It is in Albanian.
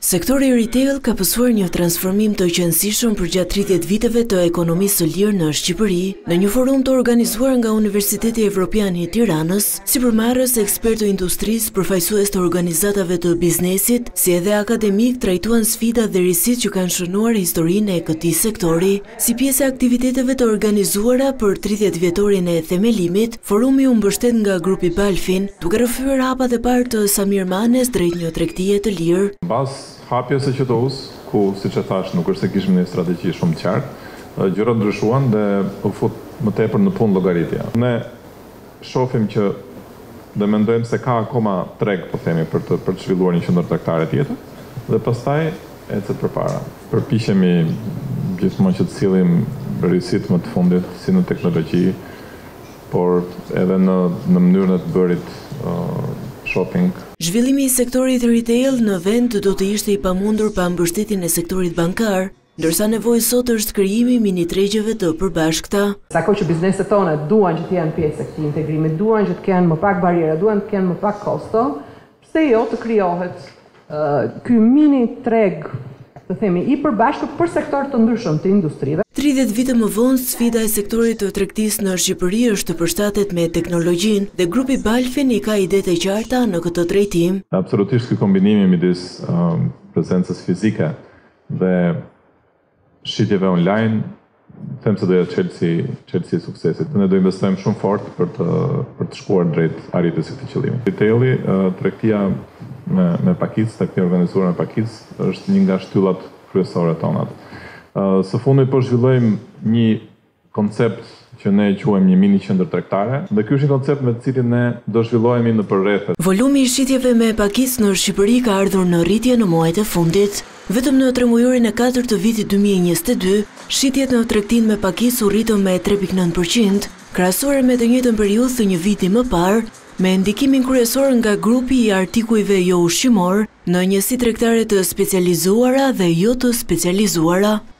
Sektori retail ka pësuar një transformim të qëndësishëm përgjatë 30 viteve të ekonomisë së lirë në Shqipëri, në një forum të organizuar nga Universiteti Evropian i Tiranës, si përmarrës ekspertë të industrisë, përfaqësues të organizatave të biznesit, si edhe akademik trajtuan sfidat dhe risitë që kanë shënuar historinë e këtij sektori. Si pjesë e aktiviteteve të organizuara për 30 vjetorin e themelimit, forumi u mbështet nga grupi Balfin, duke rrëfyer hapat e parë të Samir Manes drejt një tregtie të lirë. Hapjes së QTU-s, ku siç e thash nuk është se kishim një strategji shumë të qartë, gjërat ndryshuan dhe u fut më tepër në punë llogaritja. Ne shohim që dhe mendojmë se ka akoma treg, po themi, për të zhvilluar një qendër tregtare tjetër dhe pastaj ecet përpara. Përpiqemi gjithmonë që të sillim risitë më të fundit si në teknologji, por edhe në mënyrën e të bërit shopping. Zhvillimi i sektorit retail në vend do të ishte i pamundur pa mbështetjen e sektorit bankar, ndërsa nevojë sot është krijimi i mini tregjeve të përbashkëta. Sako që bizneset tona duan që të jenë pjesë e këtij integrimi, duan që të kenë më pak bariera, duan të kenë më pak kosto, pse jo të krijohet ky mini treg, të themi, i përbashkët për sektor të ndryshëm të industrive. 30 vite më vonë, sfida e sektorit të tregtisë në Shqipëri është të përshtatet me teknologjinë dhe grupi Balfin i ka idetë e qarta në këtë drejtim. Absolutisht ky kombinimi midis prezencës fizike dhe shitjeve online, them se do jetë çelësi i suksesit. Ne do investojmë shumë fort për të shkuar drejt arritjes së këtij qëllimi. Retaili, tregtia me pakicë, tregtia organizuar me pakicë është një nga shtyllat kryesore tona. Së fundi po zhvillojmë një koncept që ne e quajmë një mini qendër tregtare, dhe ky është një koncept me të cilin ne do zhvillohemi në përrethë. Volumi i shitjeve me pakicë në Shqipëri ka ardhur në rritje në muajt e fundit. Vetëm në tremujorin e 4 të vitit 2022, shitjet në tregtinë me pakicë u rritën me 3.9%, krahasuar me të njëjtën periudhë të një viti më parë, me ndikimin kryesor nga grupi i artikujve jo ushqimor në njësi tregtare të specializuara dhe jo të specializuara.